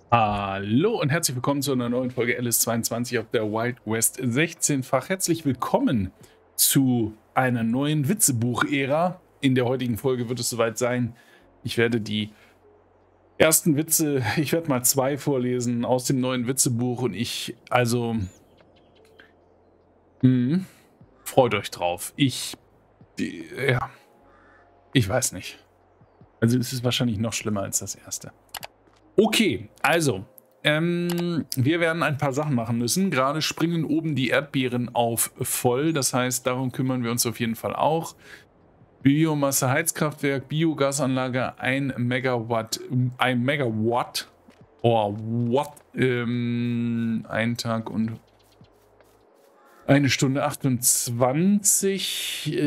Hallo und herzlich willkommen zu einer neuen Folge LS22 auf der Wild West 16-fach. Herzlich willkommen zu einer neuen Witzebuch-Ära. In der heutigen Folge wird es soweit sein, ich werde die ersten Witze, ich werde mal 2 vorlesen aus dem neuen Witzebuch und hm, freut euch drauf. Ja, ich weiß nicht. Also es ist wahrscheinlich noch schlimmer als das erste. Okay, also, wir werden ein paar Sachen machen müssen. Gerade springen oben die Erdbeeren auf voll. Das heißt, darum kümmern wir uns auf jeden Fall auch. Biomasse, Heizkraftwerk, Biogasanlage, 1 Megawatt. Oh, what? Ein Tag und 1 Stunde 28.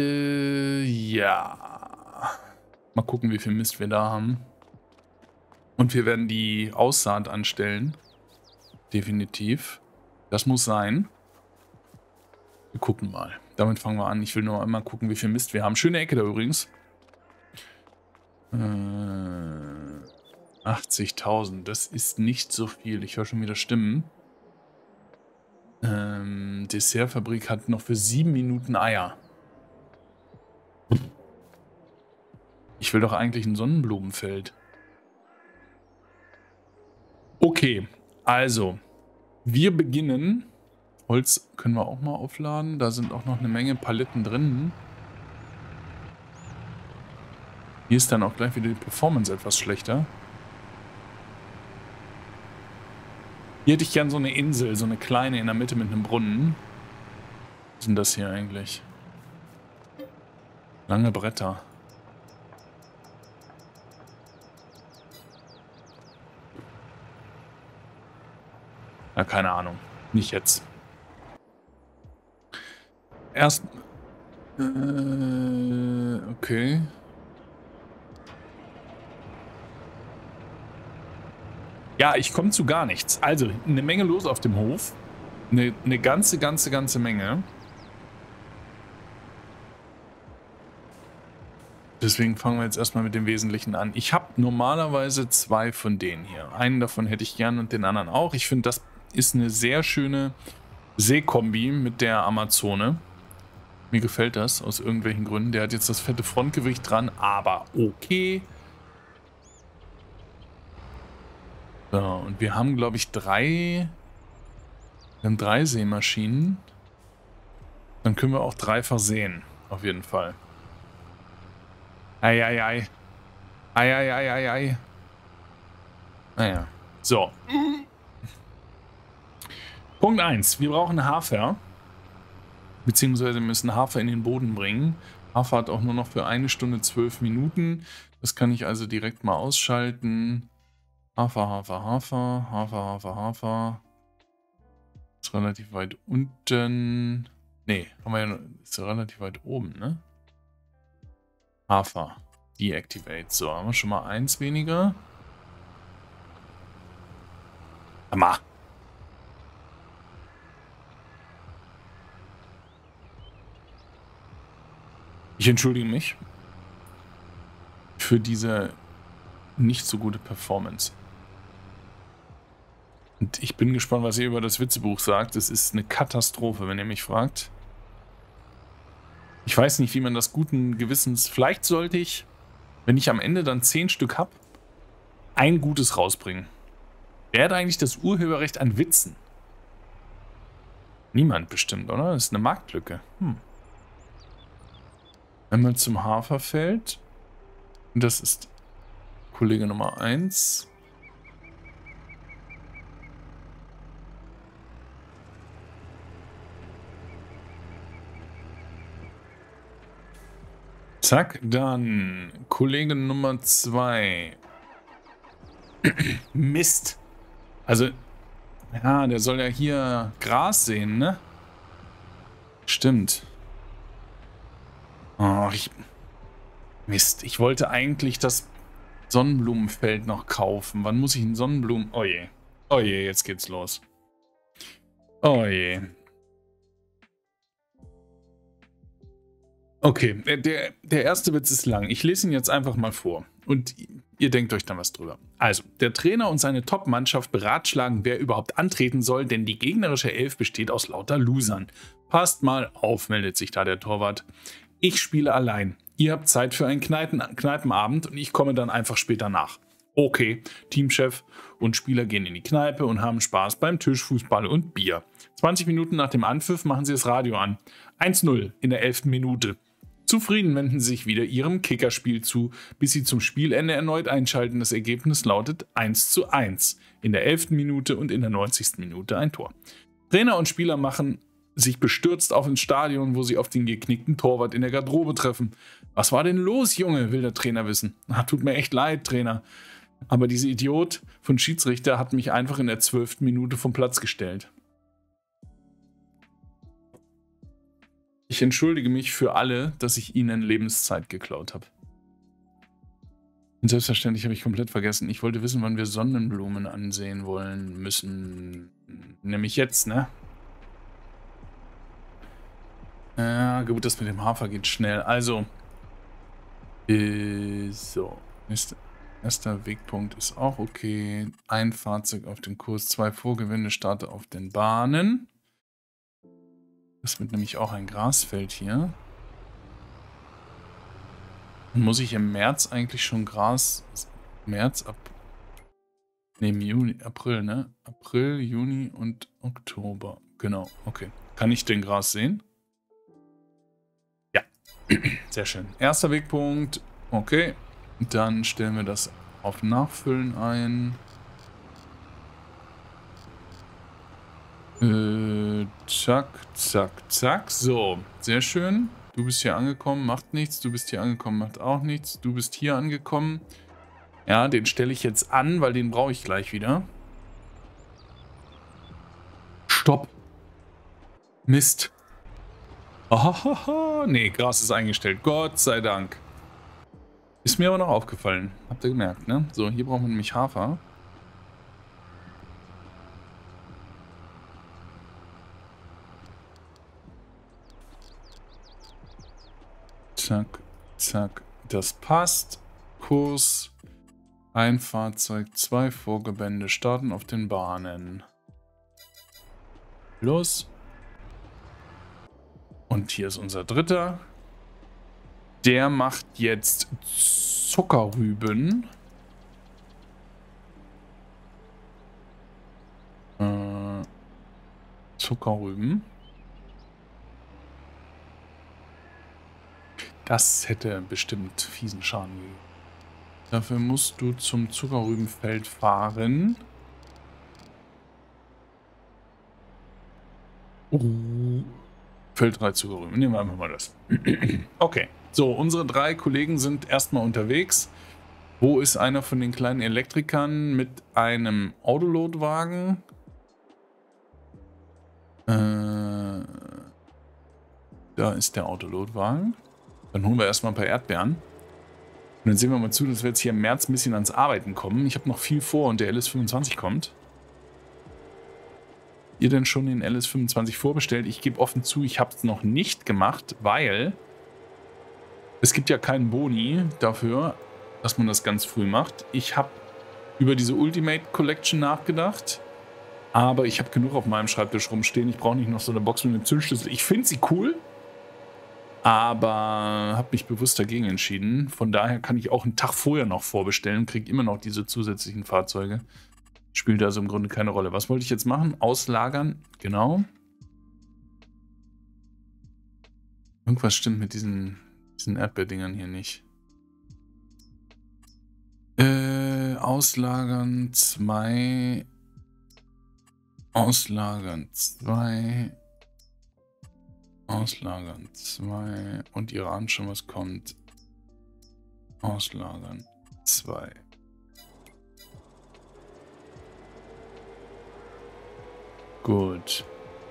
Ja. Mal gucken, wie viel Mist wir da haben. Und wir werden die Aussaat anstellen. Definitiv. Das muss sein. Wir gucken mal. Damit fangen wir an. Ich will nur einmal gucken, wie viel Mist wir haben. Schöne Ecke da übrigens. 80.000. Das ist nicht so viel. Ich höre schon wieder Stimmen. Dessertfabrik hat noch für 7 Minuten Eier. Ich will doch eigentlich ein Sonnenblumenfeld. Okay, also, wir beginnen. Holz können wir auch mal aufladen. Da sind auch noch eine Menge Paletten drin. Hier ist dann auch gleich wieder die Performance etwas schlechter. Hier hätte ich gern so eine Insel, so eine kleine in der Mitte mit einem Brunnen. Was ist denn das hier eigentlich? Lange Bretter. Ja, keine Ahnung. Nicht jetzt. Erst... okay. Ja, ich komme zu gar nichts. Also, eine Menge los auf dem Hof. Eine ganze Menge. Deswegen fangen wir jetzt erstmal mit dem Wesentlichen an. Ich habe normalerweise 2 von denen hier. Einen davon hätte ich gern und den anderen auch. Ich finde, das ist eine sehr schöne Seekombi mit der Amazone. Mir gefällt das aus irgendwelchen Gründen. Der hat jetzt das fette Frontgewicht dran, aber okay. So, und wir haben, glaube ich, 3... Wir haben 3 Sämaschinen. Dann können wir auch 3 versehen. Auf jeden Fall. Eieiei. Eieiei. Naja. So. Punkt 1. Wir brauchen Hafer. Beziehungsweise müssen Hafer in den Boden bringen. Hafer hat auch nur noch für 1 Stunde 12 Minuten. Das kann ich also direkt mal ausschalten. Hafer. Ist relativ weit unten. Nee, haben wir ja, ist relativ weit oben, ne? Hafer. Deactivate. So, haben wir schon mal 1 weniger. Hammer. Ich entschuldige mich für diese nicht so gute Performance. Und ich bin gespannt, was ihr über das Witzebuch sagt. Es ist eine Katastrophe, wenn ihr mich fragt. Ich weiß nicht, wie man das guten Gewissens... Vielleicht sollte ich, wenn ich am Ende dann 10 Stück habe, ein gutes rausbringen. Wer hat eigentlich das Urheberrecht an Witzen? Niemand bestimmt, oder? Das ist eine Marktlücke. Wenn man zum Haferfeld... Das ist Kollege Nummer 1... Zack, dann Kollege Nummer 2. Mist. Also, ja, der soll ja hier Gras sehen, ne? Stimmt. Oh, Mist, ich wollte eigentlich das Sonnenblumenfeld noch kaufen. Wann muss ich ein Sonnenblumen... Oh je. Oh je, jetzt geht's los. Oh je. Okay, der erste Witz ist lang. Ich lese ihn jetzt einfach mal vor. Und ihr denkt euch dann was drüber. Also, der Trainer und seine Top-Mannschaft beratschlagen, wer überhaupt antreten soll, denn die gegnerische Elf besteht aus lauter Losern. Passt mal auf, meldet sich da der Torwart. Ich spiele allein. Ihr habt Zeit für einen Kneipenabend und ich komme dann einfach später nach. Okay, Teamchef und Spieler gehen in die Kneipe und haben Spaß beim Tischfußball und Bier. 20 Minuten nach dem Anpfiff machen sie das Radio an. 1:0 in der 11. Minute. Zufrieden wenden sie sich wieder ihrem Kickerspiel zu, bis sie zum Spielende erneut einschalten. Das Ergebnis lautet 1:1. In der 11. Minute und in der 90. Minute ein Tor. Trainer und Spieler machen sich bestürzt auf ins Stadion, wo sie auf den geknickten Torwart in der Garderobe treffen. Was war denn los, Junge, will der Trainer wissen. Tut mir echt leid, Trainer. Aber dieser Idiot von Schiedsrichter hat mich einfach in der 12. Minute vom Platz gestellt. Ich entschuldige mich für alle, dass ich ihnen Lebenszeit geklaut habe. Und selbstverständlich habe ich komplett vergessen. Ich wollte wissen, wann wir Sonnenblumen ansehen wollen müssen. Nämlich jetzt, ne? Ja, gut, das mit dem Hafer geht schnell. Also, so. Erster Wegpunkt ist auch okay. Ein Fahrzeug auf dem Kurs, 2 Vorgewinde, starte auf den Bahnen. Das wird nämlich auch ein Grasfeld hier. Und muss ich im März eigentlich schon Gras... April, ne? April, Juni und Oktober. Genau, okay. Kann ich den Gras sehen? Ja, sehr schön. Erster Wegpunkt, okay. Dann stellen wir das auf Nachfüllen ein. Zack, zack, zack. So, sehr schön. Du bist hier angekommen, macht nichts. Du bist hier angekommen, macht auch nichts. Du bist hier angekommen. Ja, den stelle ich jetzt an, weil den brauche ich gleich wieder. Stopp. Mist. Oh, nee, Gras ist eingestellt. Gott sei Dank. Ist mir aber noch aufgefallen. Habt ihr gemerkt, ne? So, hier brauchen wir nämlich Hafer. Zack, zack. Das passt. Kurs. Ein Fahrzeug, 2 Vorgebände. Starten auf den Bahnen. Los. Und hier ist unser dritter. Der macht jetzt Zuckerrüben. Zuckerrüben. Das hätte bestimmt fiesen Schaden gegeben. Dafür musst du zum Zuckerrübenfeld fahren. Feld 3 Zuckerrüben. Nehmen wir einfach mal das. Okay. So, unsere 3 Kollegen sind erstmal unterwegs. Wo ist einer von den kleinen Elektrikern mit einem Autolotwagen? Da ist der Autolotwagen. Dann holen wir erstmal ein paar Erdbeeren. Und dann sehen wir mal zu, dass wir jetzt hier im März ein bisschen ans Arbeiten kommen. Ich habe noch viel vor und der LS25 kommt. Ihr denn schon den LS25 vorbestellt? Ich gebe offen zu, ich habe es noch nicht gemacht, weil es gibt ja keinen Boni dafür, dass man das ganz früh macht. Ich habe über diese Ultimate Collection nachgedacht, aber ich habe genug auf meinem Schreibtisch rumstehen. Ich brauche nicht noch so eine Box mit einem Zündschlüssel. Ich finde sie cool, aber habe mich bewusst dagegen entschieden. Von daher kann ich auch einen Tag vorher noch vorbestellen und kriege immer noch diese zusätzlichen Fahrzeuge. Spielt also im Grunde keine Rolle. Was wollte ich jetzt machen? Auslagern, genau. Irgendwas stimmt mit diesen Erdbeerdingern hier nicht. Auslagern 2. Auslagern 2. Auslagern 2. Und ihr ahnt schon, was kommt. Auslagern 2. Gut.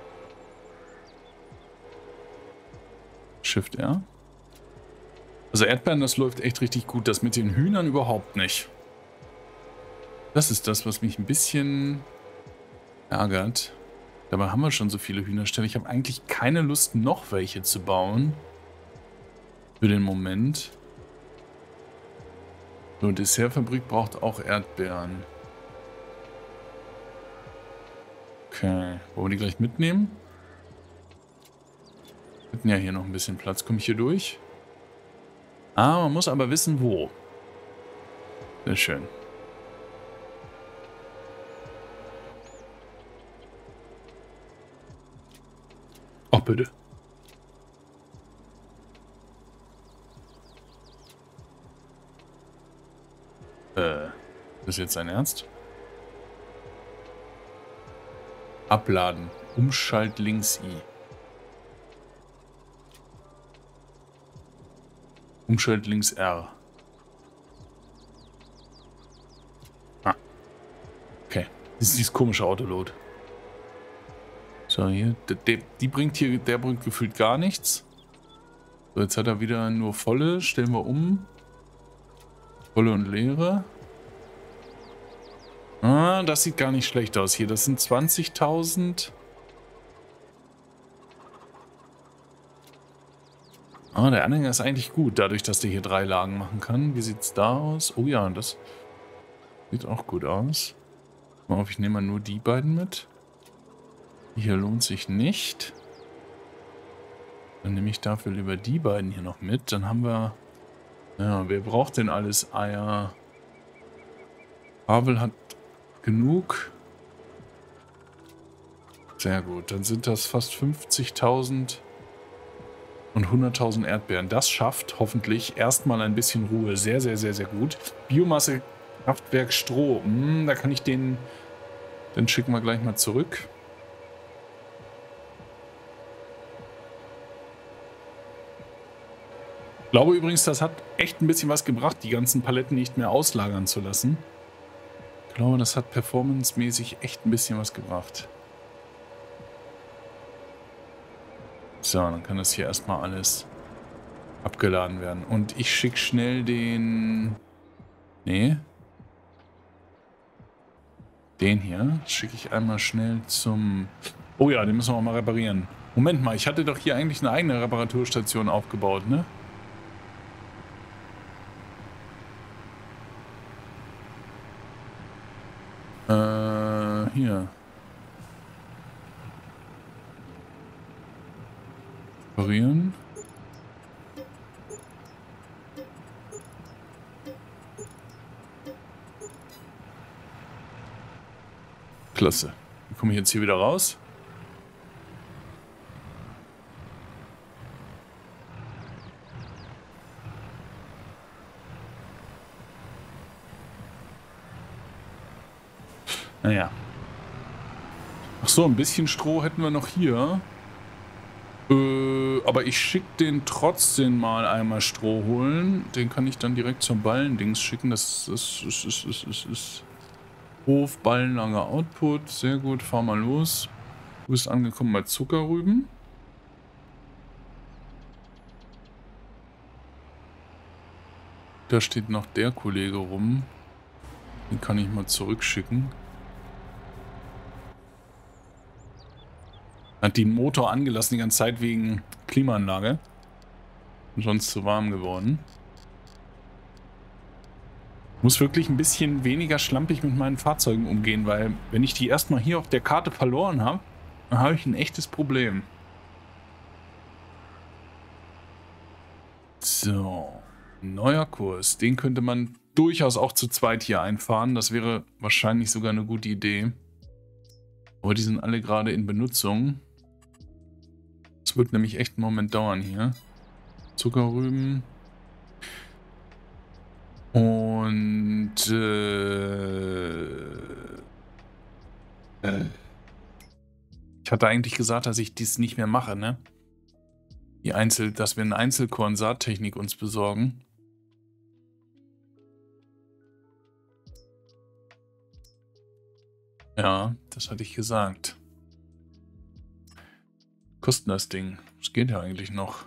Shift R. Also Erdbeeren, das läuft echt richtig gut. Das mit den Hühnern überhaupt nicht. Das ist das, was mich ein bisschen ärgert. Dabei haben wir schon so viele Hühnerställe. Ich habe eigentlich keine Lust, noch welche zu bauen. Für den Moment. So, Dessertfabrik braucht auch Erdbeeren. Okay. Wollen wir die gleich mitnehmen? Wir hätten ja hier noch ein bisschen Platz. Komme ich hier durch? Ah, man muss aber wissen, wo. Sehr schön. Ach, bitte. Ist jetzt dein Ernst? Abladen. Umschalt links I. Umschalt links R. Ah. Okay. Das ist dieses komische Autolot. So, hier. Der bringt gefühlt gar nichts. So, jetzt hat er wieder nur volle. Stellen wir um. Volle und leere. Ah, das sieht gar nicht schlecht aus hier. Das sind 20.000. Ah, der Anhänger ist eigentlich gut, dadurch, dass der hier 3 Lagen machen kann. Wie sieht's da aus? Oh ja, das sieht auch gut aus. Mal auf, ich nehme mal nur die beiden mit. Hier lohnt sich nicht. Dann nehme ich dafür lieber die beiden hier noch mit. Dann haben wir... Ja, wer braucht denn alles Eier? Pavel hat genug. Sehr gut, dann sind das fast 50.000 und 100.000 Erdbeeren. Das schafft hoffentlich erstmal ein bisschen Ruhe. Sehr, sehr, sehr, sehr gut. Biomasse, Kraftwerk, Stroh. Da kann ich den schicken wir gleich mal zurück. Ich glaube übrigens, das hat echt ein bisschen was gebracht, die ganzen Paletten nicht mehr auslagern zu lassen. Ich glaube, das hat performancemäßig echt ein bisschen was gebracht. So, dann kann das hier erstmal alles abgeladen werden. Und ich schicke schnell den... Nee. Den hier schicke ich einmal schnell zum... Oh ja, den müssen wir auch mal reparieren. Moment mal, ich hatte doch hier eigentlich eine eigene Reparaturstation aufgebaut, ne? Hier. Reparieren. Klasse. Wie komme ich jetzt hier wieder raus? Naja. Ach so, ein bisschen Stroh hätten wir noch hier. Aber ich schicke den trotzdem mal einmal Stroh holen. Den kann ich dann direkt zum Ballendings schicken. Das ist Hof, Ballenlager, Output. Sehr gut, fahr mal los. Du bist angekommen bei Zuckerrüben. Da steht noch der Kollege rum. Den kann ich mal zurückschicken. Hat den Motor angelassen die ganze Zeit wegen Klimaanlage. Und sonst zu warm geworden. Muss wirklich ein bisschen weniger schlampig mit meinen Fahrzeugen umgehen, weil wenn ich die erstmal hier auf der Karte verloren habe, dann habe ich ein echtes Problem. So, neuer Kurs. Den könnte man durchaus auch zu zweit hier einfahren. Das wäre wahrscheinlich sogar eine gute Idee. Aber die sind alle gerade in Benutzung. Es wird nämlich echt einen Moment dauern hier. Zuckerrüben. Und ich hatte eigentlich gesagt, dass ich dies nicht mehr mache, ne? Dass wir eine Einzelkorn-Saattechnik uns besorgen. Ja, das hatte ich gesagt. Kostet das Ding? Das geht ja eigentlich noch.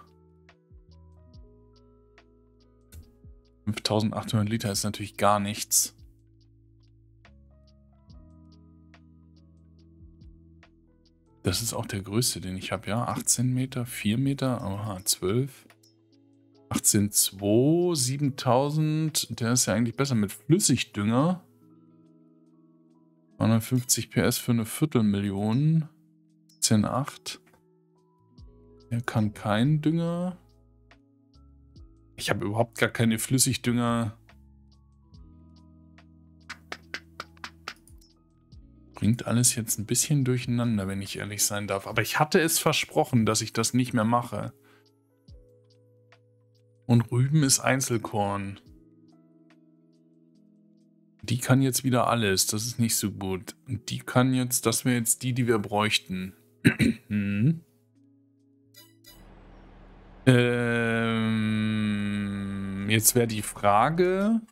5.800 Liter ist natürlich gar nichts. Das ist auch der größte, den ich habe, ja. 18 Meter, 4 Meter, aha, 12. 18,2, 7000. Der ist ja eigentlich besser mit Flüssigdünger. 250 PS für eine Viertelmillion. 10,8. Er kann keinen Dünger. Ich habe überhaupt gar keine Flüssigdünger. Bringt alles jetzt ein bisschen durcheinander, wenn ich ehrlich sein darf. Aber ich hatte es versprochen, dass ich das nicht mehr mache. Und Rüben ist Einzelkorn. Die kann jetzt wieder alles. Das ist nicht so gut. Und die kann jetzt, das wäre jetzt die wir bräuchten. Jetzt wäre die Frage...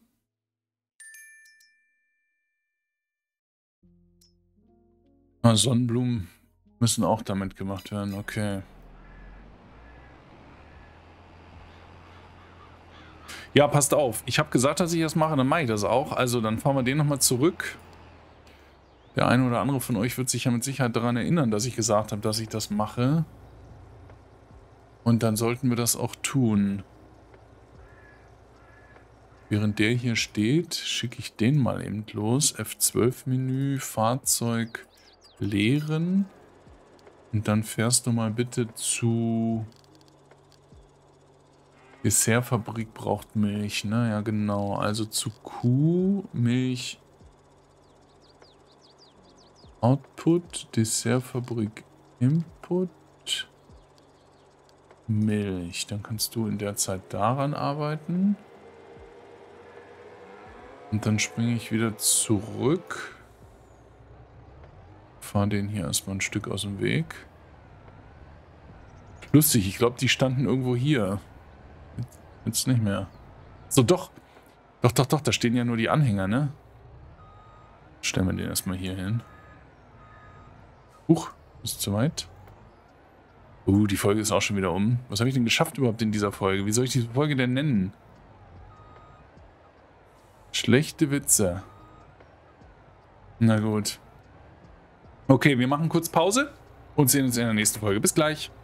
Sonnenblumen müssen auch damit gemacht werden, okay. Ja, passt auf. Ich habe gesagt, dass ich das mache, dann mache ich das auch. Also dann fahren wir den nochmal zurück. Der eine oder andere von euch wird sich ja mit Sicherheit daran erinnern, dass ich gesagt habe, dass ich das mache. Und dann sollten wir das auch tun. Während der hier steht, schicke ich den mal eben los. F12-Menü, Fahrzeug leeren. Und dann fährst du mal bitte zu... Dessertfabrik braucht Milch, ne? Ja, genau. Also zu Kuh, Milch, Output, Dessertfabrik, Input, Milch. Dann kannst du in der Zeit daran arbeiten. Und dann springe ich wieder zurück. Fahre den hier erstmal ein Stück aus dem Weg. Lustig, ich glaube, die standen irgendwo hier. Jetzt nicht mehr. So, doch. Doch, da stehen ja nur die Anhänger, ne? Stellen wir den erstmal hier hin. Huch, ist zu weit. Die Folge ist auch schon wieder um. Was habe ich denn geschafft überhaupt in dieser Folge? Wie soll ich diese Folge denn nennen? Schlechte Witze. Na gut. Okay, wir machen kurz Pause und sehen uns in der nächsten Folge. Bis gleich.